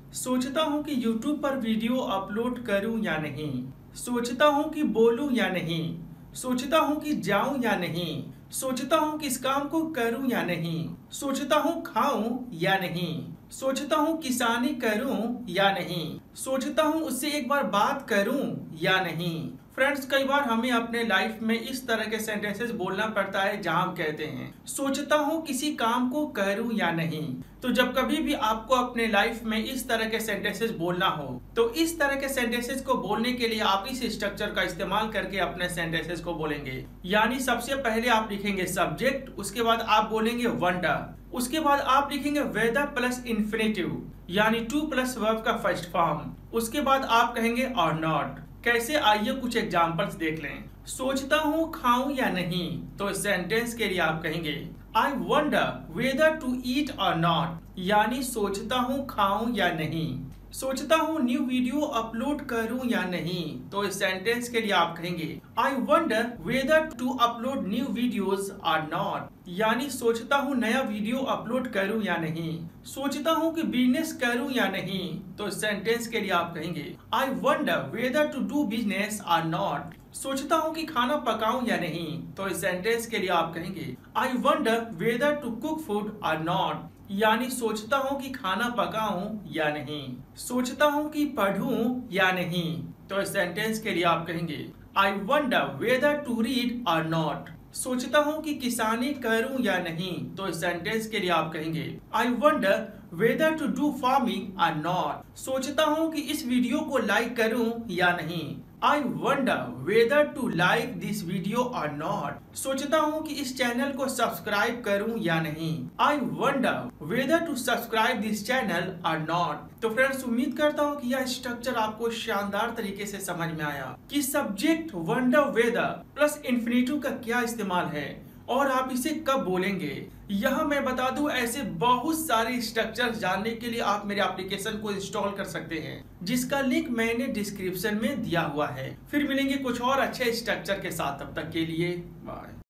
सोचता हूँ कि YouTube पर वीडियो अपलोड करूँ या नहीं। सोचता हूँ कि बोलूँ या नहीं। सोचता हूँ कि जाऊँ या नहीं। सोचता हूँ कि इस काम को करूँ या नहीं। सोचता हूँ खाऊं या नहीं। सोचता हूँ किसानी करूँ या नहीं। सोचता हूँ उससे एक बार बात करूँ या नहीं। फ्रेंड्स, कई बार हमें अपने लाइफ में इस तरह के सेंटेंसेस बोलना पड़ता है जहां हम कहते हैं सोचता हूँ किसी काम को करूँ या नहीं। तो जब कभी भी आपको अपने लाइफ में इस तरह के सेंटेंसेस बोलना हो तो इस तरह के सेंटेंसेस को बोलने के लिए आप इस स्ट्रक्चर का इस्तेमाल करके अपने सेंटेंसेस को बोलेंगे। यानी सबसे पहले आप लिखेंगे सब्जेक्ट, उसके बाद आप बोलेंगे वंडर, उसके बाद आप लिखेंगे वेदर प्लस इन्फिनेटिव यानी टू प्लस वर्ब का फर्स्ट फॉर्म, उसके बाद आप कहेंगे और नॉट। कैसे, आइए कुछ एग्जांपल्स देख लें। सोचता हूँ खाऊं या नहीं, तो सेंटेंस के लिए आप कहेंगे I wonder whether to eat or not यानी सोचता हूँ खाऊं या नहीं। सोचता हूँ न्यू वीडियो अपलोड करूं या नहीं, तो इस सेंटेंस के लिए आप कहेंगे I wonder whether to upload new videos or not यानी सोचता हूँ नया वीडियो अपलोड करूं या नहीं। सोचता हूँ कि बिजनेस करूं या नहीं, तो इस सेंटेंस के लिए आप कहेंगे I wonder whether to do business or not. सोचता हूँ कि खाना पकाऊं या नहीं, तो इस सेंटेंस के लिए आप कहेंगे I wonder whether to cook food or not यानी सोचता हूँ कि खाना पकाऊं या नहीं। सोचता हूँ कि पढ़ूं या नहीं, तो इस सेंटेंस के लिए आप कहेंगे I wonder whether to read or not. सोचता हूँ कि किसानी करूं या नहीं, तो इस सेंटेंस के लिए आप कहेंगे I wonder whether to do farming or not. सोचता हूँ कि इस वीडियो को लाइक करूं या नहीं, I wonder whether to like this video or not. सोचता हूँ कि इस चैनल को सब्सक्राइब करूं या नहीं, I wonder whether to subscribe this channel or not. तो फ्रेंड्स, उम्मीद करता हूँ कि यह स्ट्रक्चर आपको शानदार तरीके से समझ में आया कि subject wonder whether plus infinitive का क्या इस्तेमाल है और आप इसे कब बोलेंगे। यह मैं बता दूं, ऐसे बहुत सारे स्ट्रक्चर्स जानने के लिए आप मेरे एप्लीकेशन को इंस्टॉल कर सकते हैं, जिसका लिंक मैंने डिस्क्रिप्शन में दिया हुआ है। फिर मिलेंगे कुछ और अच्छे स्ट्रक्चर के साथ, तब तक के लिए बाय।